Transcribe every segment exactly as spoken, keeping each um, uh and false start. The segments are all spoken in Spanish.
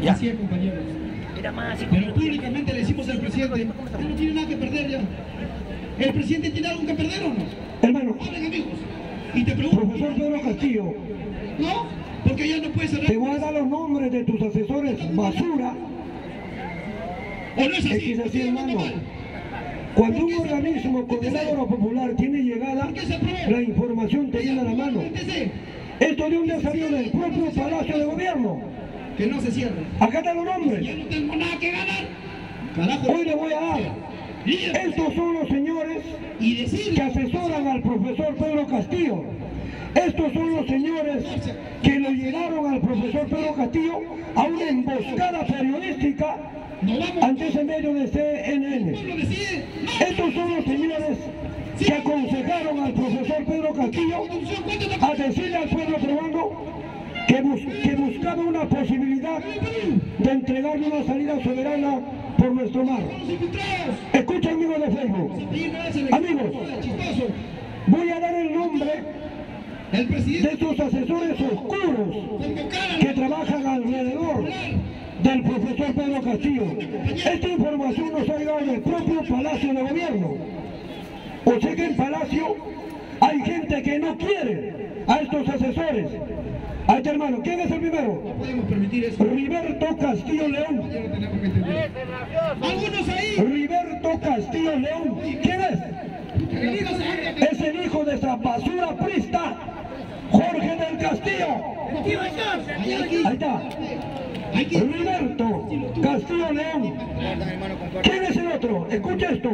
Ya. Así es, compañeros. Era más así. Pero públicamente le decimos al presidente, él no tiene nada que perder ya. ¿El presidente tiene algo que perder o no? Hermano, Hablen, amigos. Y te pregunto, profesor Pedro Castillo, ¿no? Porque ya no puede cerrar. te voy a dar los nombres de tus asesores basura. ¿O no es así? Es que es así, ¿Estoy hablando hermano. mal? Cuando un organismo con el ágora popular tiene llegada, la información te viene a la mano. ¿Esto de dónde ha salido? Del propio Palacio de Gobierno. Que no se cierre. Acá están los Ya nombres. no tengo nada que ganar. Carajo. Hoy le voy a dar. Estos son los señores Y decir que asesoran al profesor Pedro Castillo. Estos son los señores que lo llevaron al profesor Pedro Castillo a una emboscada periodística no vamos. ante ese medio de C N El N. pueblo decide. No. Estos son los señores que aconsejaron al profesor Pedro Castillo a decirle al pueblo peruano que, bus que buscaba una posibilidad de entregarle una salida soberana por nuestro mar. Los infiltrados. Escucha, amigos de Facebook. Y no es el Amigos, chistoso. voy a dar el nombre El de presidente estos asesores oscuros convocar que trabajan alrededor del profesor Pedro Castillo. Esta información nos ha llegado del propio Palacio de Gobierno. O sea que en Palacio hay gente que no quiere a estos asesores. Ahí está, hermano. ¿Quién es el primero? no podemos permitir eso. Riberto Castillo León. Ya lo tenemos que entender. Algunos ahí. Riberto Castillo León. ¿Quién es? Es el hijo de esa basura prista, Jorge del Castillo. Ahí está. Hay que Riberto Castillo León. ¿Quién es el otro? Escucha esto.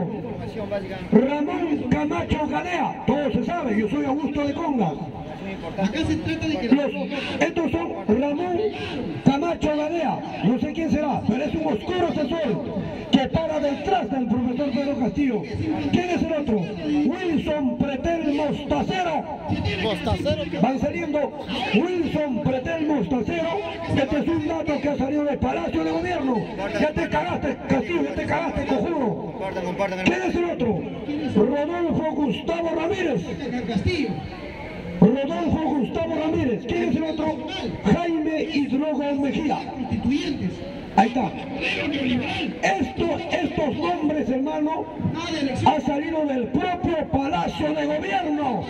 Ramón Camacho Gadea. Todo se sabe, yo soy Augusto de Congas. acá se trata de que Los, estos son Ramón Camacho Gadea. No sé quién será, pero es un oscuro asesor que para detrás del profesor Pedro Castillo. ¿Quién es el otro? Wilson Pretel Mostacero. Van saliendo Wilson Pretel Mostacero. Este es un dato que ha salido del Palacio de Gobierno. Ya te cagaste, Castillo, ya te cagaste, cojudo. ¿Quién es el otro? Rodolfo Gustavo Ramírez. Castillo. Rodolfo Gustavo Ramírez. ¿Quién es el otro? Jaime Hidrogo Mejía. Constituyentes. Ahí está. Modelo neoliberal. Esto, estos nombres, hermano, Nada de elección. ha salido del propio Palacio de Gobierno.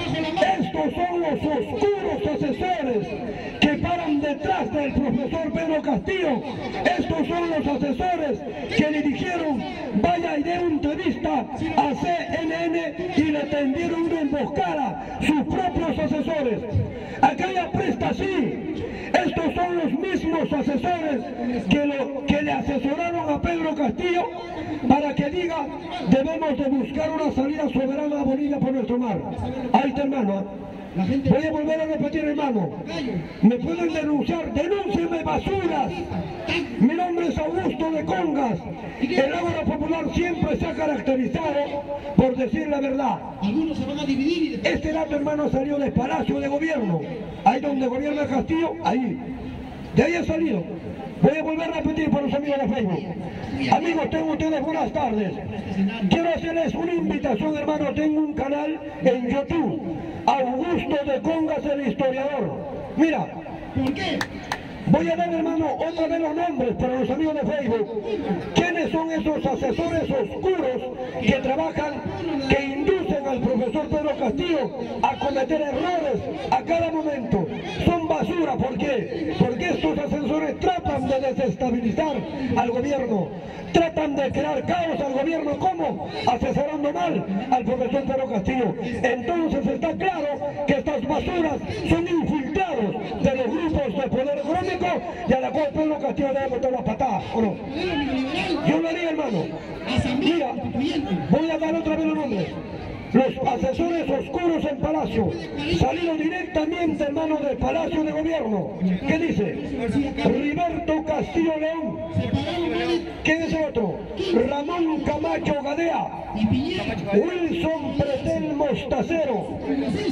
Estos son los oscuros asesores que paran detrás del profesor Pedro Castillo. Estos son los asesores que le dijeron vaya y dé una entrevista a C N N y le tendieron una emboscada. Sus propios asesores. Aquella presta sí. Estos son los mismos asesores que, lo, que le asesoraron a Pedro Castillo para que diga debemos de buscar una salida soberana a Bolivia por nuestro mar. Ahí está, hermano. La gente. Voy a volver a repetir, hermano. Me pueden denunciar, denúncienme basuras. Mi nombre es Augusto de Congas. El ágora popular siempre se ha caracterizado por decir la verdad. Algunos se van a dividir y después. Este dato, hermano, salió del Palacio de Gobierno. Ahí donde gobierna Castillo, ahí. De ahí ha salido. Voy a volver a repetir para los amigos de Facebook. Amigos, tengo ustedes buenas tardes. Quiero hacerles una invitación, hermano. Tengo un canal en YouTube. Augusto de Congas, el historiador. Mira. ¿Por qué? Voy a dar, hermano, otra vez los nombres para los amigos de Facebook. ¿Quiénes son esos asesores oscuros que trabajan, que inducen al profesor Pedro Castillo a cometer errores a cada momento? Son basura. ¿Por qué? Porque estos asesores tratan de desestabilizar al gobierno. Tratan de crear caos al gobierno. ¿Cómo? Asesorando mal al profesor Pedro Castillo. Entonces está claro que estas basuras son infiltrados de los grupos de poder económico y a la cual Pedro Castillo debe meter la patada, ¿o no? Yo lo haría, hermano. Mira, voy a dar otra vez los nombres. Los asesores oscuros en Palacio, salido directamente, hermano, del Palacio de Gobierno. ¿Qué dice? Riberto Castillo León. Separados, ¿Quién es el otro? Ramón Camacho Gadea, y Piñera. Wilson Pretel Mostacero,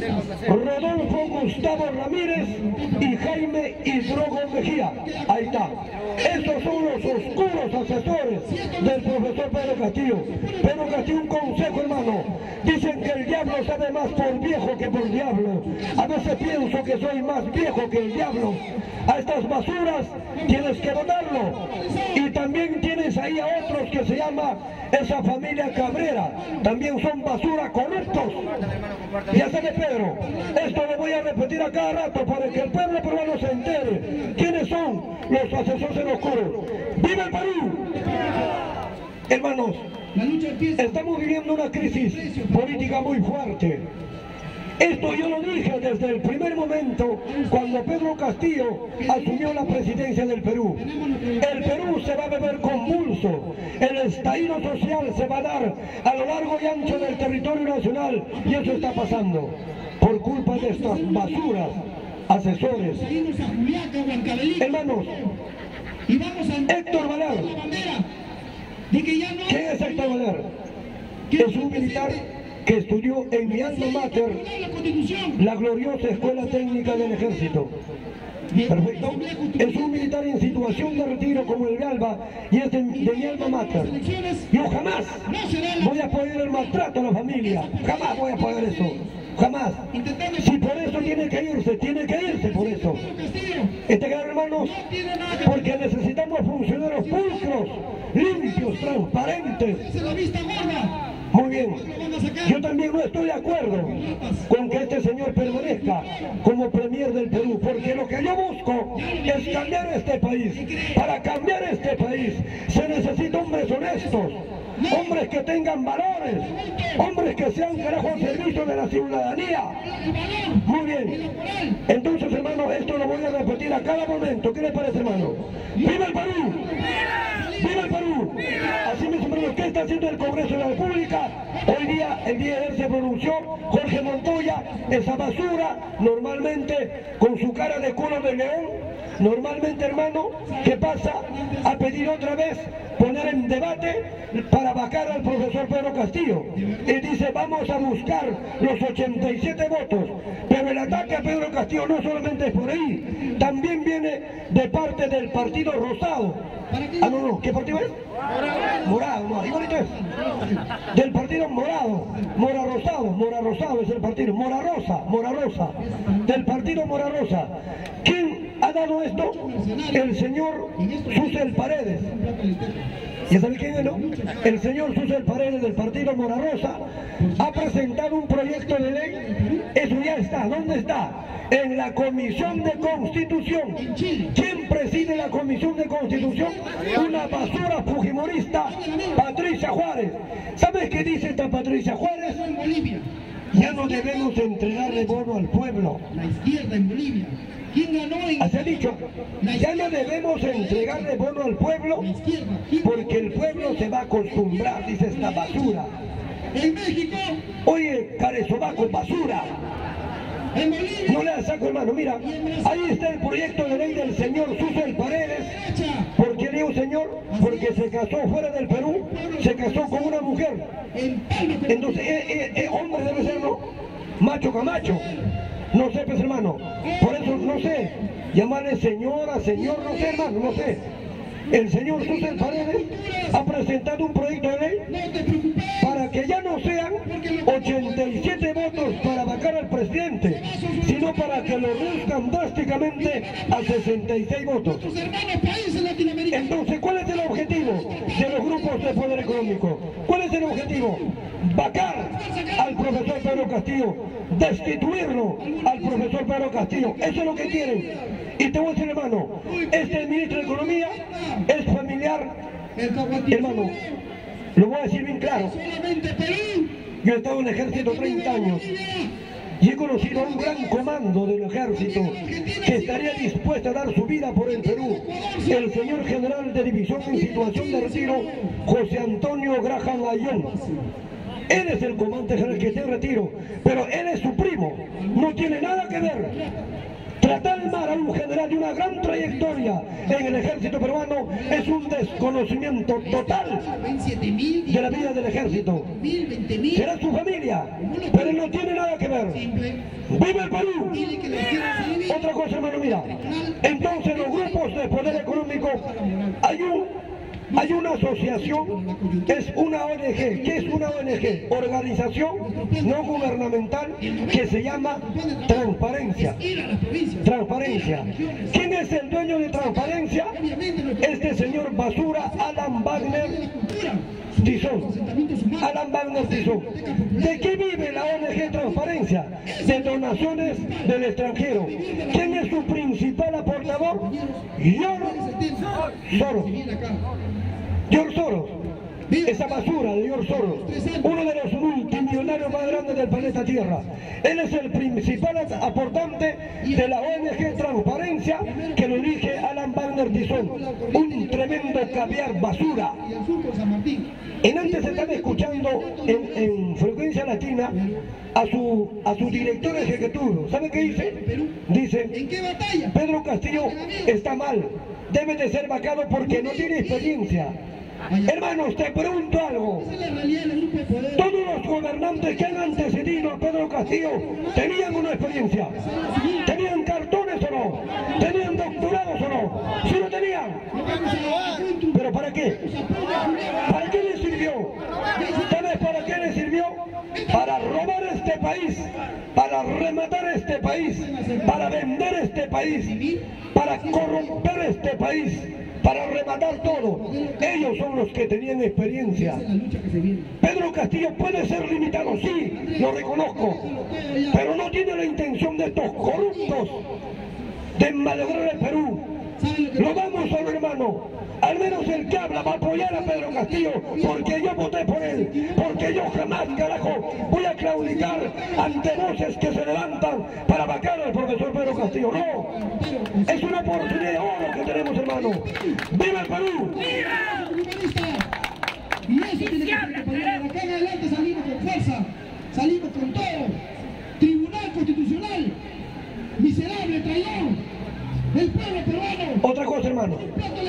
Rodolfo Gustavo Ramírez y Jaime Hidrogo Mejía. Ahí está. Estos son los oscuros asesores del profesor Pedro Castillo. Pedro Castillo, un consejo, hermano. Dicen que el diablo sabe más por viejo que por diablo. A veces pienso que soy más viejo que el diablo. A estas basuras tienes que dotarlo. Y también tienes ahí a otros que se llama esa familia Cabrera. También son basura, corruptos. Ya sabe Pedro, esto lo voy a repetir a cada rato para que el pueblo peruano se entere. ¿Quiénes son los asesores oscuros? ¡Viva el Perú! Hermanos, La lucha empieza. estamos viviendo una crisis política muy fuerte. Esto yo lo dije desde el primer momento cuando Pedro Castillo asumió la presidencia del Perú. El Perú se va a beber convulso, el estallido social se va a dar a lo largo y ancho del territorio nacional y eso está pasando por culpa de estas basuras, asesores. Seguimos a Juliaca, Huancavelica. Hermanos, Y vamos a Héctor Valer. la bandera de que ya no ¿Quién es Héctor Valer? Es un militar que estudió en mi alma mater, la Constitución. la gloriosa Escuela Técnica del Ejército. Perfecto. Es un militar en situación de retiro como el de Alba y es de, de mi alma mater. Yo jamás voy a apoyar el maltrato a la familia. Jamás voy a apoyar eso. Jamás. Si por eso tiene que irse, tiene que irse por eso. Este gran hermanos, porque necesitamos funcionarios pulcros, limpios, transparentes. Esa es la vista gorda. Muy bien, yo también no estoy de acuerdo con que este señor permanezca como premier del Perú, porque lo que yo busco es cambiar este país. Para cambiar este país se necesitan hombres honestos, hombres que tengan valores, hombres que sean carajo al servicio de la ciudadanía. Muy bien, entonces hermano, esto lo voy a repetir a cada momento. ¿Qué les parece, hermano? ¡Viva el Perú! ¡Viva el Perú! Así mismo, hermano, ¿qué está haciendo el Congreso de la República? Hoy día, el día de ayer se pronunció Jorge Montoya, esa basura, normalmente con su cara de culo de león, normalmente, hermano, ¿qué pasa? A pedir otra vez poner en debate para vacar al profesor Pedro Castillo. Y dice, vamos a buscar los ochenta y siete votos. Pero el ataque a Pedro Castillo no solamente es por ahí, también viene de parte del Partido Rosado. Ah, no, no, ¿qué partido es? Morado, no, igualito es. Del partido Morado, Mora Rosado, Mora Rosado es el partido, Mora Rosa, Mora Rosa, del partido Mora Rosa. ¿Quién ha dado esto? El señor Susel Paredes. ¿Ya sabe quién es, no? El señor Susel Paredes del partido Mora Rosa ha presentado un proyecto de ley. Eso ya está, ¿dónde está? En la Comisión de Constitución. ¿Quién preside la Comisión de Constitución? Una basura fujimorista, Patricia Juárez. ¿Sabes qué dice esta Patricia Juárez? En Bolivia. Ya no debemos entregarle bono al pueblo. La izquierda en Bolivia. ¿Quién ganó en Así ha dicho, ya no debemos entregarle bono al pueblo la izquierda? porque el pueblo se va a acostumbrar, dice esta basura. En México, Oye, caresobaco, basura. en Bolivia, No le saco, hermano, mira, ahí está el proyecto de ley del señor Susel Paredes. ¿Por qué digo señor? Porque se casó fuera del Perú, se casó con una mujer. en Palma, Entonces, eh, eh, eh, hombre debe ser, ¿no? Macho Camacho. No sé, pues, hermano. Por eso, no sé, llamarle señora, señor, no sé, hermano, no sé. El señor Susel Paredes ha presentado un proyecto de ley no te preocupes. para que ya no sean ochenta y siete votos para vacar al presidente, sino para que lo reduzcan drásticamente a sesenta y seis votos. Tus hermanos países latinoamericanos. Entonces, ¿cuál es el objetivo de los grupos de poder económico? ¿Cuál es el objetivo? Vacar al profesor Pedro Castillo, destituirlo al profesor Pedro Castillo. Eso es lo que quieren. Y te voy a decir, hermano, este ministro de Economía es familiar, El Caguatí. hermano, lo voy a decir bien claro. Solamente Perú. Yo he estado en el ejército treinta años y he conocido a un gran comando del ejército que estaría dispuesto a dar su vida por el Perú. El señor general de división en situación de retiro, José Antonio Graham Ayón. Él es el comandante general que está en retiro, pero él es su primo, no tiene nada que ver. Tratar mal a un general de una gran trayectoria en el ejército peruano es un desconocimiento total de la vida del ejército. Será su familia, pero no tiene nada que ver. ¡Viva el Perú! Otra cosa, hermano, mira. Entonces los grupos de poder económico, hay un... Hay una asociación, es una O N G. ¿Qué es una O N G? Organización no gubernamental que se llama Transparencia. Transparencia. ¿Quién es el dueño de Transparencia? Este señor basura, Alan Wagner Tizón. Alan Wagner Tizón. ¿De qué vive la O N G Transparencia? De donaciones del extranjero. ¿Quién es su principal aportador? George Soros. George Soros, esa basura de George Soros, uno de los multimillonarios más grandes del planeta Tierra. Él es el principal aportante de la O N G Transparencia que lo dirige Alan Wagner Tizón, un tremendo caviar basura. En antes están escuchando en, en Frecuencia Latina a su, a su director ejecutivo. ¿Sabe qué dice? Dice, Pedro Castillo está mal, debe de ser vacado porque no tiene experiencia. Hermanos, te pregunto algo. Todos los gobernantes que han antecedido a Pedro Castillo tenían una experiencia. ¿Tenían cartones o no? ¿Tenían doctorados o no? ¿Sí lo tenían? ¿Pero para qué? ¿Para qué les sirvió? ¿Sabes para qué les sirvió? Para robar este país, para rematar este país, para vender este país, para corromper este país, para rematar todo. Ellos son los que tenían experiencia. Pedro Castillo puede ser limitado, sí, lo reconozco, pero no tiene la intención de estos corruptos de malograr el Perú. Lo vamos a ver, hermano. Al menos el que habla va a apoyar a Pedro Castillo porque yo voté por él, porque yo jamás, carajo, voy a claudicar ante voces que se levantan para vacar al profesor Pedro Castillo. No, es una oportunidad de oro que tenemos, hermano. ¡Viva el Perú! Y eso tiene que ser que de acá en adelante salimos con fuerza, salimos con todo. Tribunal Constitucional, miserable, traidor. El pueblo peruano. Otra cosa, hermano.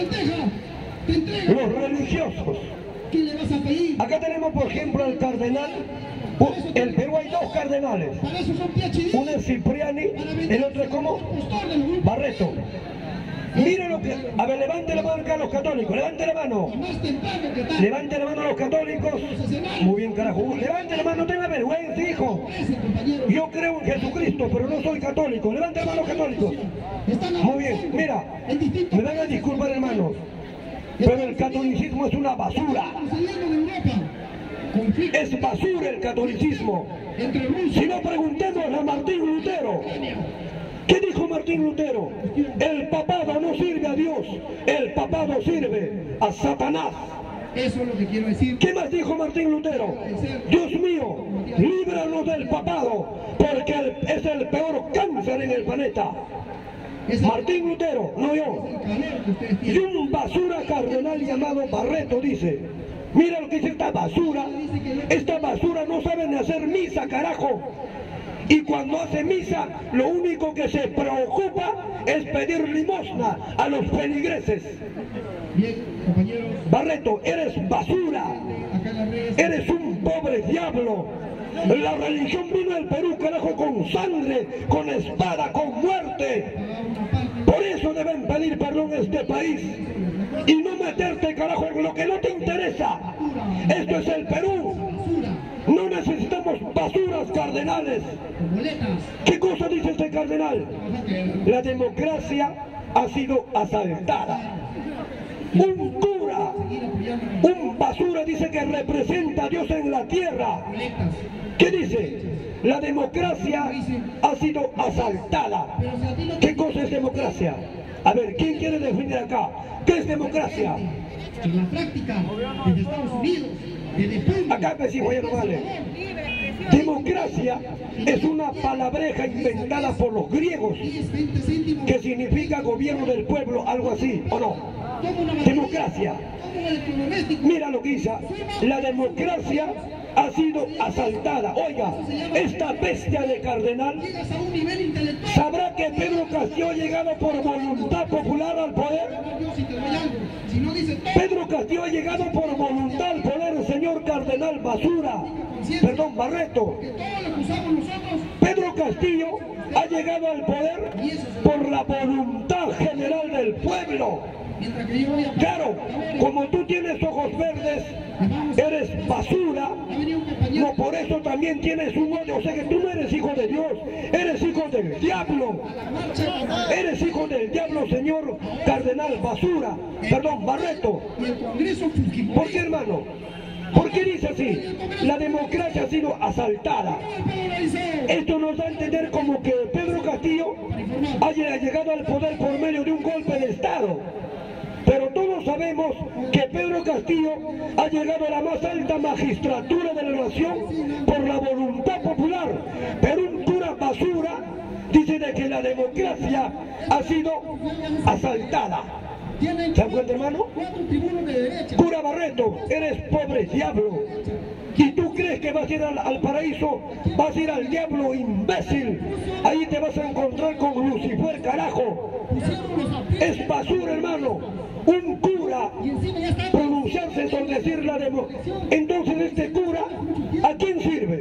Los religiosos. ¿Qué le vas a pedir? Acá tenemos, por ejemplo, el cardenal. En Perú hay dos cardenales. Uno es Cipriani, el otro es ¿cómo? Barreto. Miren lo que... A ver, levante la mano acá a los católicos. Levante la mano. Levante la mano a los católicos. Muy bien, carajo. Levante la mano, tenga vergüenza, hijo. Yo creo en Jesucristo, pero no soy católico. Levante la mano a los católicos. Muy bien, mira. Me van a disculpar, hermanos, pero el catolicismo es una basura. Es basura el catolicismo. Si no, preguntemos a Martín Lutero. ¿Qué dijo Martín Lutero? El papado no sirve a Dios, el papado sirve a Satanás. Eso es lo que quiero decir. ¿Qué más dijo Martín Lutero? Dios mío, líbranos del papado, porque es el peor cáncer en el planeta. Martín Lutero, no yo. Y un basura cardenal llamado Barreto dice, mira lo que dice esta basura, esta basura no sabe ni hacer misa, carajo. Y cuando hace misa, lo único que se preocupa es pedir limosna a los feligreses. Bien, compañeros. Barreto, eres basura. Eres un pobre diablo. La religión vino al Perú, carajo, con sangre, con espada, con muerte. Por eso deben pedir perdón a este país. Y no meterte, carajo, en lo que no te interesa. Esto es el Perú. No necesitamos basuras cardenales. ¿Qué cosa dice este cardenal? La democracia ha sido asaltada. Un cura, un basura dice que representa a Dios en la tierra. ¿Qué dice? La democracia ha sido asaltada. ¿Qué cosa es democracia? A ver, ¿quién quiere definir acá? ¿Qué es democracia? En la práctica, desde Estados Unidos. Acá decimos, ya no vale. Democracia es una palabreja inventada por los griegos que significa gobierno del pueblo, algo así, ¿o no? Democracia. Mira lo que dice, la democracia ha sido asaltada. Oiga, esta bestia de cardenal llegas a un nivel intelectual. sabrá que Pedro Castillo ha llegado por voluntad popular al poder. Dios, si te doy algo. Si no dices todo, Pedro Castillo ha llegado por voluntad al poder, señor cardenal Basura, perdón, Barreto. que todo lo que usamos nosotros, Pedro Castillo ha llegado al poder por la voluntad general del pueblo. mientras que yo voy a Claro, como tú tienes ojos verdes, eres basura, ha venido un compañero. no por eso también tienes un odio. O sea que tú no eres hijo de Dios, eres hijo del diablo. Eres hijo del diablo, señor cardenal Basura, perdón, Barreto. Y el Congreso Fujimori. ¿Por qué, hermano? ¿Por qué dice así? La democracia ha sido asaltada. Esto nos da a entender como que Pedro Castillo haya llegado al poder por medio de un golpe de Estado. Pero todos sabemos que Pedro Castillo ha llegado a la más alta magistratura de la nación por la voluntad popular. Pero un cura Basura dice de que la democracia ha sido asaltada. Tienen ¿Se dan cuenta, hermano? cuatro tribunos de derecha. Cura Barreto, eres pobre diablo. Y tú crees que vas a ir al, al paraíso, vas a ir al diablo, imbécil. Ahí te vas a encontrar con Lucifer, carajo. Pusieron los apios Es basura, hermano. Un cura y encima ya está. pronunciarse sobre decir la democracia. Entonces este cura, ¿a quién sirve?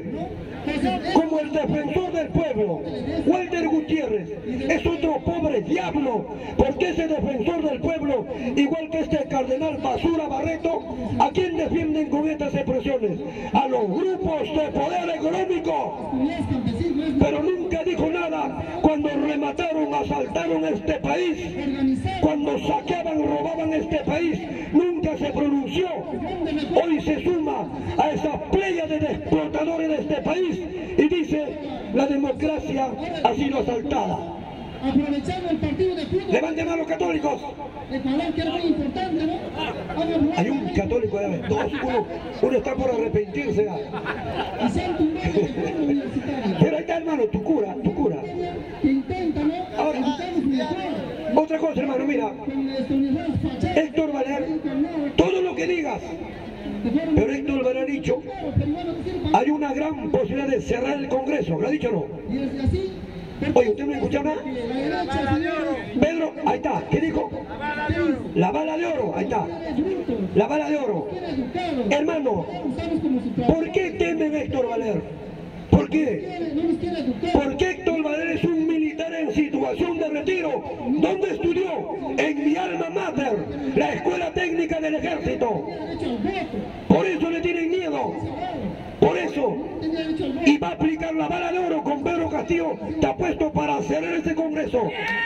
Como el defensor del pueblo. Walter Gutiérrez es otro pobre diablo, porque ese defensor del pueblo, igual que este cardenal Basura Barreto, ¿a quién defienden con estas expresiones? A los grupos de poder económico. Pero nunca dijo nada cuando remataron, asaltaron este país, cuando saqueaban, robaban este país, nunca se pronunció. Hoy se suma a esa playa de explotadores de este país y dice, la democracia ha sido asaltada. Aprovechando el partido de fútbol Levanten manos católicos. de Ecuador, que era muy importante, ¿no? Hagan Hay un católico, ya ven, dos, uno, uno está por arrepentirse. ¿Ah? y sean tumbados de fútbol universitario. Pero ahí está, hermano, tu cura, tu cura. Que intenta, ¿no? Ahora, Educarnos mejor. otra cosa, hermano, mira, Con esta universidad fachada. Héctor Valer, todo lo que digas, pero Héctor Valer ha dicho, hay una gran posibilidad de cerrar el Congreso, ¿lo ha dicho o no? Y es así. Oye, ¿usted no escucha nada? La derecha, señores, Pedro, ahí está, ¿qué dijo? La bala de oro, ahí está, es bruto, la bala de oro. educado. Hermano, Usamos como su trabajo. ¿por qué temen a Héctor Valer? ¿Por qué? No nos quiere educar. Porque Héctor Valer es un militar en situación de retiro. ¿Dónde estudió? En mi alma mater, la Escuela Técnica del Ejército. Derecho al voto. Por eso le tienen miedo. Por eso. Tiene derecho al voto. Y va a aplicar la bala de oro con Pedro Castillo. Está puesto para cerrar ese Congreso.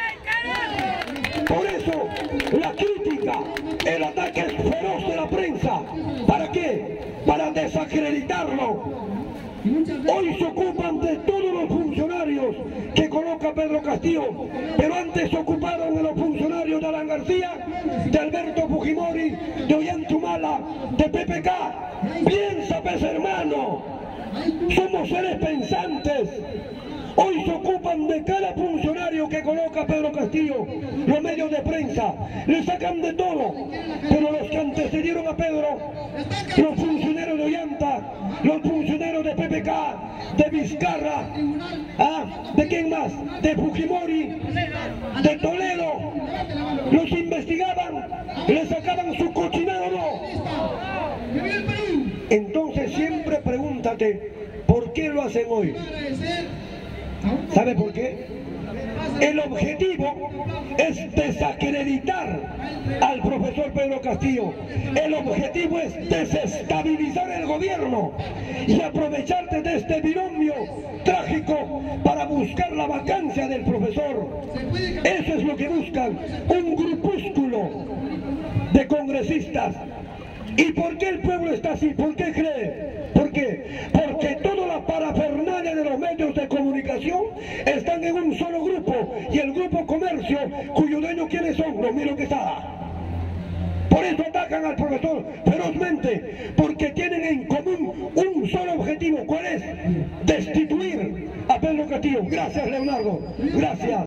Por eso, la crítica, el ataque es feroz de la prensa. ¿Para qué? Para desacreditarlo. Y muchas veces Hoy se ocupan de todos los funcionarios que coloca Pedro Castillo, pero antes se ocuparon de los funcionarios de Alan García, de Alberto Fujimori, de Ollantumala, de P P K. Piensa, pues, hermano, somos seres pensantes. Hoy se ocupan de cada funcionario que coloca Pedro Castillo, los medios de prensa, le sacan de todo, pero los que antecedieron a Pedro, los funcionarios de Ollanta, los funcionarios de P P K, de Vizcarra, ¿ah? ¿De quién más? De Fujimori, de Toledo, los investigaban, le sacaban su cochinado, ¿no? ¡Que viva el Perú! Entonces siempre pregúntate, ¿por qué lo hacen hoy? Agradecer a un ¿Sabe por qué? El objetivo es desacreditar al profesor Pedro Castillo. El objetivo es desestabilizar el gobierno y aprovecharte de este binomio trágico para buscar la vacancia del profesor. Eso es lo que buscan, un grupúsculo de congresistas. ¿Y por qué el pueblo está así? ¿Por qué cree? ¿Por qué? Porque toda la parafernalia de los medios de comunicación están en un solo grupo, y el grupo comercio, cuyo dueño ¿quiénes son? Los Miro Quesada. Por eso atacan al profesor ferozmente, porque tienen en común un solo objetivo. ¿Cuál es? Destituir a Pedro Castillo. Gracias, Leonardo. Gracias.